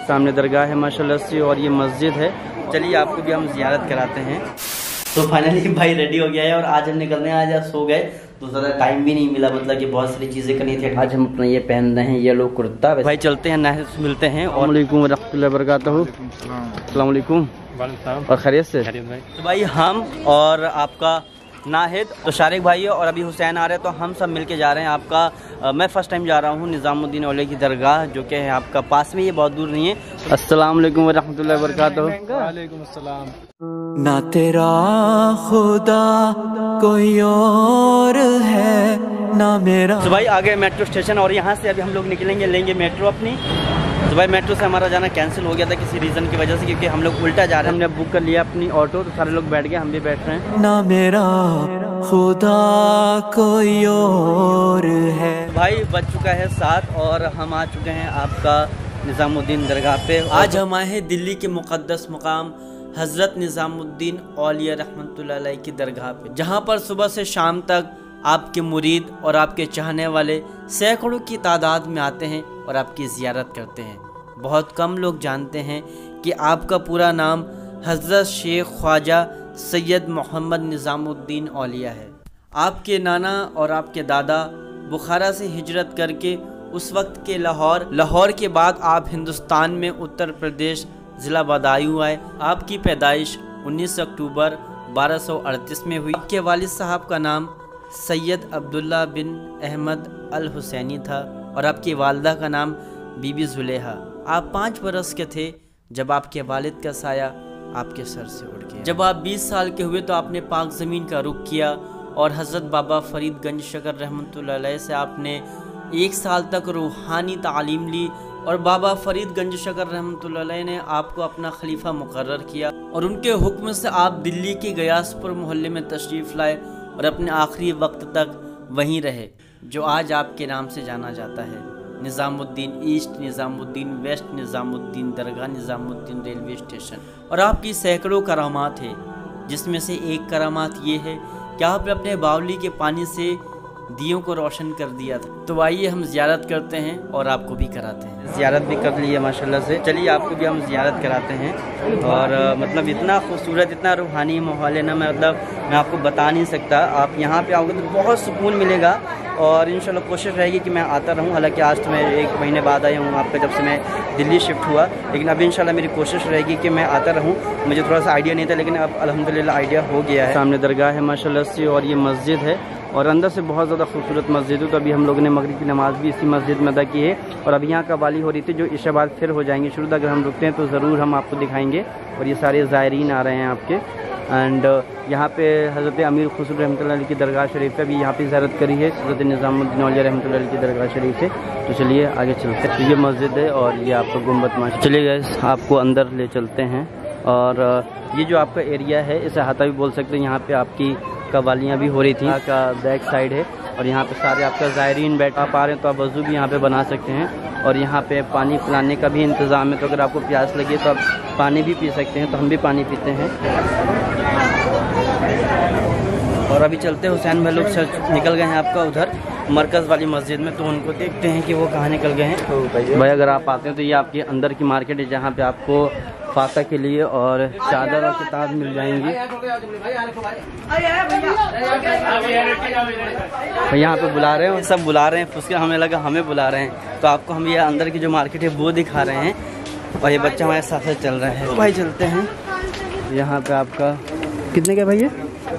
सामने दरगाह है माशाल्लाह से और ये मस्जिद है। चलिए आपको भी हम ज़ियारत कराते हैं। तो फाइनली भाई रेडी हो गया है और आज हम निकलने आज सो गए तो ज़्यादा टाइम भी नहीं मिला, मतलब कि बहुत सारी चीज़ें करनी थी। आज हम अपना ये पहन रहे हैं येलो कुर्ता। भाई चलते हैं नाहिद से मिलते हैं। और वालेकुम रहमतुल्लाहि व बरकातहू। अस्सलाम वालेकुम और खैरियत से। तो भाई हम और आपका नाहिद तो शारिक भाई है और अभी हुसैन आ रहे हैं, तो हम सब मिलके जा रहे हैं आपका। मैं फ़र्स्ट टाइम जा रहा हूँ निज़ामुद्दीन औलिया की दरगाह, जो कि है आपका पास में, ये बहुत दूर नहीं है। अस्सलाम वालेकुम व रहमतुल्लाहि व बरकातहू। वालेकुम अस्सलाम। ना तेरा खुदा कोई और है ना मेरा। तो भाई आ गए मेट्रो स्टेशन और यहाँ से अभी हम लोग निकलेंगे, लेंगे मेट्रो अपनी। तो भाई मेट्रो से हमारा जाना कैंसिल हो गया था किसी रीज़न की वजह से, क्योंकि हम लोग उल्टा जा रहे हैं। हमने बुक कर लिया अपनी ऑटो, तो सारे लोग बैठ गए, हम भी बैठ रहे हैं। ना मेरा खुदा कोई और है। भाई बज चुका है 7 और हम आ चुके हैं आपका निज़ामुद्दीन दरगाह पे। आज हम आए हैं दिल्ली के मुक़द्दस मुकाम हज़रत निज़ामुद्दीन औलिया रहमतुल्लाह अलैह की दरगाह पे, जहाँ पर सुबह से शाम तक आपके मुरीद और आपके चाहने वाले सैकड़ों की तादाद में आते हैं और आपकी ज़ियारत करते हैं। बहुत कम लोग जानते हैं कि आपका पूरा नाम हज़रत शेख ख्वाजा सैयद मोहम्मद निज़ामुद्दीन औलिया है। आपके नाना और आपके दादा बुखारा से हिजरत करके उस वक्त के लाहौर के बाद आप हिंदुस्तान में उत्तर प्रदेश ज़िला बदायूं आए। आपकी पैदाइश 19 अक्टूबर 1238 में हुई। आपके वालिद साहब का नाम सैयद अब्दुल्ला बिन अहमद अल हुसैनी था और आपकी वालदा का नाम बीबी जुलेहा। आप 5 बरस के थे जब आपके वालिद का साया आपके सर से उड़ गया। जब आप 20 साल के हुए तो आपने पाक ज़मीन का रुख किया और हज़रत बाबा फरीद गंज शकर रहमतुल्लाह अलैह से आपने 1 साल तक रूहानी तालीम ली और बाबा फरीद गंज शकर रहमतुल्लाह अलैह ने आपको अपना खलीफा मुकर्रर किया और उनके हुक्म से आप दिल्ली के गयासपुर मोहल्ले में तशरीफ़ लाए और अपने आखिरी वक्त तक वहीं रहे, जो आज आपके नाम से जाना जाता है। Nizamuddin east, Nizamuddin west, Nizamuddin Dargah, Nizamuddin railway station. और आपकी सैकड़ों करामात है, जिसमें से एक करामात ये है कि आपने अपने बावली के पानी से दियों को रोशन कर दिया था। तो आइए हम ज़ियारत करते हैं और आपको भी कराते हैं। ज़ियारत भी कर ली है माशाल्लाह से। चलिए आपको भी हम ज़ियारत कराते हैं। और मतलब इतना खूबसूरत, इतना रूहानी माहौल है ना, मैं आपको बता नहीं सकता। आप यहाँ पे आओगे तो बहुत सुकून मिलेगा और इंशाल्लाह कोशिश रहेगी कि मैं आता रहूँ। हालांकि आज तो मैं 1 महीने बाद आया हूँ आपका, जब से मैं दिल्ली शिफ्ट हुआ, लेकिन अभी इंशाल्लाह मेरी कोशिश रहेगी कि मैं आता रहूँ। मुझे थोड़ा सा आइडिया नहीं था, लेकिन अब अल्हम्दुलिल्लाह आइडिया हो गया है। सामने दरगाह है माशाल्लाह से और ये मस्जिद है और अंदर से बहुत ज़्यादा खूबसूरत मस्जिद है। तो अभी हम लोगों ने मगरिब की नमाज़ भी इसी मस्जिद में अदा की है और अभी यहाँ कव्वाली हो रही थी, जो इशा बाद फिर हो जाएंगे शुरू। अगर हम रुकते हैं तो ज़रूर हम आपको दिखाएंगे। और ये सारे ज़ायरीन आ रहे हैं आपके। एंड यहाँ पे हज़रत अमीर खुसरो रहमतुल्लाह अलैह की दरगाह शरीफ है, अभी यहाँ पे ज़ियारत करी है हज़रत निज़ामुद्दीन औलिया रहमतुल्लाह अलैह की दरगाह शरीफ है। तो चलिए आगे चलते हैं। ये मस्जिद है और ये आपका गुम्बद माशा। चलिए गाइस आपको अंदर ले चलते हैं। और ये जो आपका एरिया है इसे हाथा भी बोल सकते हैं। यहाँ पे आपकी कव्वालियाँ भी हो रही थी। यहाँ का बैक साइड है और यहाँ पे सारे आपका ज़ायरीन बैठा पा रहे हैं, तो आप वज़ू भी यहाँ पे बना सकते हैं। और यहाँ पे पानी पिलाने का भी इंतज़ाम है, तो अगर आपको प्यास लगे तो आप पानी भी पी सकते हैं। तो हम भी पानी पीते हैं। और अभी चलते हैं, हुसैन भाई लोग निकल गए हैं आपका उधर मरकज़ वाली मस्जिद में, तो उनको देखते हैं कि वो कहाँ निकल गए हैं। तो भाई अगर आप आते हैं तो ये आपके अंदर की मार्केट है, जहाँ पे आपको फाता के लिए और चादर और किताब मिल जाएंगी। यहाँ पे बुला रहे हैं, सब बुला रहे हैं, उसके हमें लगा हमें बुला रहे हैं, तो आपको हम ये अंदर की जो मार्केट है वो दिखा रहे हैं। और ये बच्चा हमारे साथ साथ चल रहा है। तो भाई चलते हैं। यहाँ पे आपका कितने का भाई है?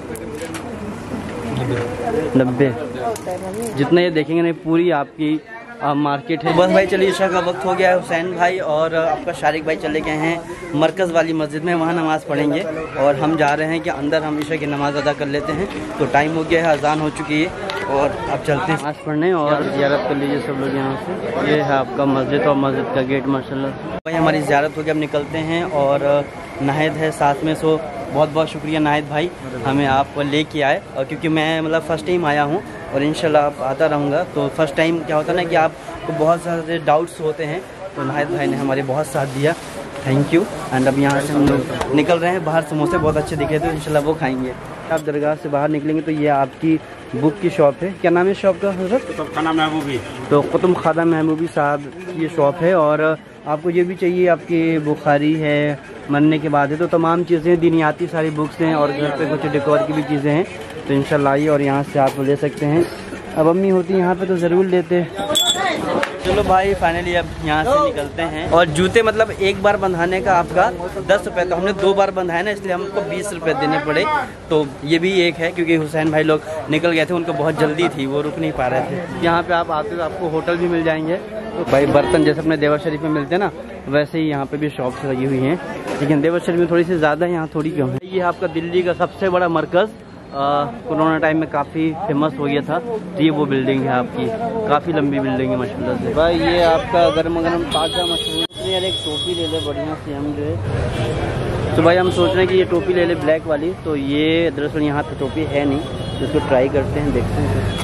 90। जितना ये देखेंगे नहीं पूरी आपकी मार्केट है। बस भाई चलिए ईशा का वक्त हो गया है। हुसैन भाई और आपका शारिक भाई चले गए हैं मरकज़ वाली मस्जिद में, वहाँ नमाज़ पढ़ेंगे। और हम जा रहे हैं कि अंदर हम ईशा की नमाज़ अदा कर लेते हैं। तो टाइम हो गया है, अजान हो चुकी है और अब चलते हैं नमाज़ पढ़ने और ज़ियारत कर लीजिए सब लोग यहाँ से। ये है आपका मस्जिद और मस्जिद का गेट माशाल्लाह। भाई हमारी ज़ियारत हो गई, अब निकलते हैं। और नाहिद है साथ में, सो बहुत बहुत शुक्रिया नाहिद भाई, हमें आप लेके आए। और क्योंकि मैं मतलब फ़र्स्ट टाइम आया हूँ और इंशाल्लाह आप आता रहूँगा। तो फर्स्ट टाइम क्या होता है ना कि आपको बहुत सारे डाउट्स होते हैं, तो नाहिद भाई ने हमारे बहुत साथ दिया, थैंक यू। एंड अब यहाँ से हम लोग निकल रहे हैं। बाहर समोसे बहुत अच्छे दिखे थे, इंशाल्लाह वो खाएंगे। आप दरगाह से बाहर निकलेंगे तो ये आपकी बुक की शॉप है। क्या नाम है शॉप का हज़रत? कुतुब खाना महबूबी। तो कुतुब खाना महबूबी साहब की ये शॉप है। और आपको ये भी चाहिए, आपकी बुखारी है, मरने के बाद है, तो तमाम चीज़ें दीनियाती सारी बुक्स हैं और घर पे कुछ डेकोर की भी चीज़ें हैं, तो इंशाल्लाह आइए और यहाँ से आप ले सकते हैं। अब अम्मी होती यहाँ पे तो ज़रूर लेते। चलो भाई फाइनली अब यहाँ से निकलते हैं। और जूते मतलब एक बार बंधाने का आपका 10 रुपये, तो हमने 2 बार बंधाया ना, इसलिए हमको 20 रुपये देने पड़े। तो ये भी एक है, क्योंकि हुसैन भाई लोग निकल गए थे, उनको बहुत जल्दी थी, वो रुक नहीं पा रहे थे। यहाँ पे आप आते तो आपको होटल भी मिल जाएंगे। तो भाई बर्तन जैसे अपने देवर शरीफ में मिलते हैं ना, वैसे ही यहाँ पे भी शॉप्स लगी हुई हैं, लेकिन देवर शरीफ में थोड़ी सी ज़्यादा है, यहाँ थोड़ी कम है। ये आपका दिल्ली का सबसे बड़ा मरकज़ कोरोना टाइम में काफ़ी फेमस हो गया था, ये वो बिल्डिंग है आपकी, काफ़ी लंबी बिल्डिंग है माशाल्लाह से। भाई ये आपका गर्म गर्म ताज़ा मशहूर। यार एक टोपी ले ले बढ़िया सी हम जो है, तो भाई हम सोच रहे हैं कि ये टोपी ले ले ब्लैक वाली, तो ये दरअसल यहाँ पे टोपी है नहीं, तो इसको ट्राई करते हैं, देखते हैं।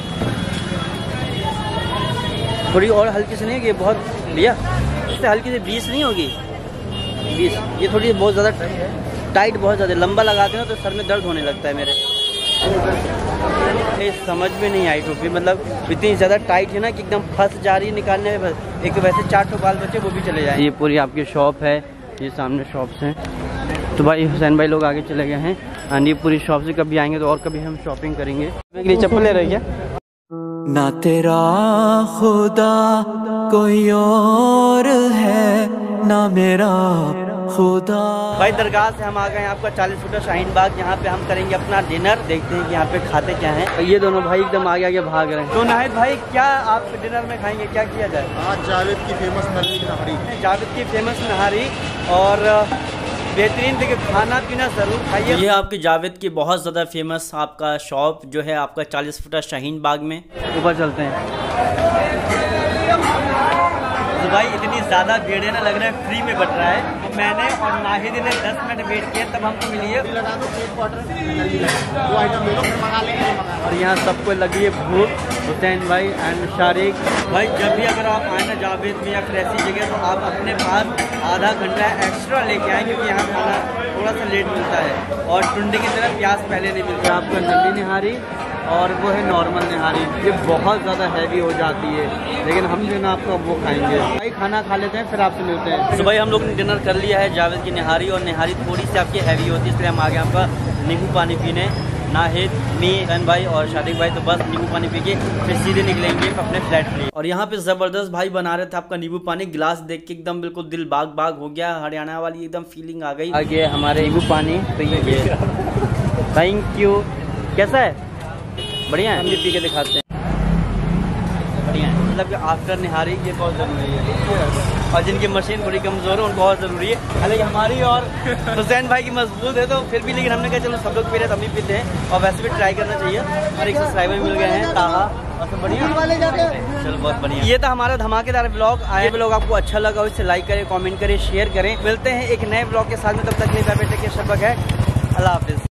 थोड़ी और हल्की से नहीं है कि बहुत भैया, इससे हल्की से 20 नहीं होगी, 20। ये थोड़ी बहुत ज़्यादा टाइट, बहुत ज़्यादा लंबा लगाते हैं तो सर में दर्द होने लगता है मेरे। ये समझ में नहीं आई टोपी, मतलब इतनी ज़्यादा टाइट है ना कि एकदम फंस जा रही है निकालने में। एक तो वैसे 4 बाल बचे, वो भी चले जाए। ये पूरी आपकी शॉप है, ये सामने शॉप्स हैं। तो भाई हुसैन भाई लोग आगे चले गए हैं, और ये पूरी शॉप से कभी आएंगे तो और कभी हम शॉपिंग करेंगे। मेरे लिए चप्पल ले रहे क्या? ना तेरा खुदा कोई और है, ना मेरा खुदा। भाई दरगाह से हम आ गए हैं आपका 40 फुटा शाहीन बाग, यहाँ पे हम करेंगे अपना डिनर। देखते हैं कि यहाँ पे खाते क्या हैं। और ये दोनों भाई एकदम आगे आगे भाग रहे हैं। तो नाहिद भाई क्या आप डिनर में खाएंगे, क्या किया जाए? आज जावेद की फेमस नहारी, जावेद की फेमस नहारी और बेहतरीन, देखिए खाना पीना जरूर खाइए। ये आपकी जावेद की बहुत ज़्यादा फेमस आपका शॉप जो है आपका 40 फुटा शाहीन बाग में। ऊपर चलते हैं। तो भाई इतनी ज़्यादा भीड़ है ना, लग रहा है फ्री में बट रहा है। मैंने और नाहिद ने 10 मिनट वेट किया, तब हमको मिली है। और यहाँ सबको लगी है भूख, हुसैन भाई एंड शारिक भाई। जब भी अगर आप आए ना जावेद में या फिर ऐसी जगह, तो आप अपने पास आधा घंटा एक्स्ट्रा लेके आए, क्योंकि यहाँ खाना थोड़ा सा लेट मिलता है। और टुंडे की तरह प्याज पहले नहीं मिलता। आपका नंदी निहारी और वो है नॉर्मल निहारी, ये बहुत ज़्यादा हैवी हो जाती है, लेकिन हम जो ना आपका वो खाएंगे। भाई खाना खा लेते हैं, फिर आपसे मिलते हैं। तो भाई हम लोग ने डिनर कर लिया है जावेद की निहारी, और निहारी थोड़ी सी आपकी हैवी होती है, इसलिए हम आ गए आपका नींबू पानी पीने। नाहिद, मी, हुसैन भाई और शादिक भाई तो बस नींबू पानी पी के फिर सीधे निकलेंगे अपने फ्लैट के लिए। और यहाँ पे ज़बरदस्त भाई बना रहे थे आपका नींबू पानी, गिलास देख के एकदम बिल्कुल दिल बाग बाग हो गया, हरियाणा वाली एकदम फीलिंग आ गई। आगे हमारे नींबू पानी, तो ये थैंक यू। कैसा है? बढ़िया है, हम भी पी के दिखाते हैं। बढ़िया है, मतलब कि आफ्टर निहारी ये बहुत ज़रूरी है, और जिनकी मशीन थोड़ी कमज़ोर है उनको बहुत ज़रूरी है। हालांकि हमारी और हुसैन भाई की मजबूत है, तो फिर भी, लेकिन हमने कहा चलो सब लोग पी रहे हम भी पीते हैं, और वैसे भी ट्राई करना चाहिए। और एक सब्सक्राइबर भी मिल गए हैं, ताहा, और सब बढ़िया। चलो बहुत बढ़िया। ये था हमारा धमाकेदार ब्लॉग। आए ब्लॉग आपको अच्छा लगा हो इसे लाइक करें, कमेंट करें, शेयर करें। मिलते हैं एक नए ब्लॉग के साथ में, तब तक के लिए सबक है। अल्लाह हाफिज़।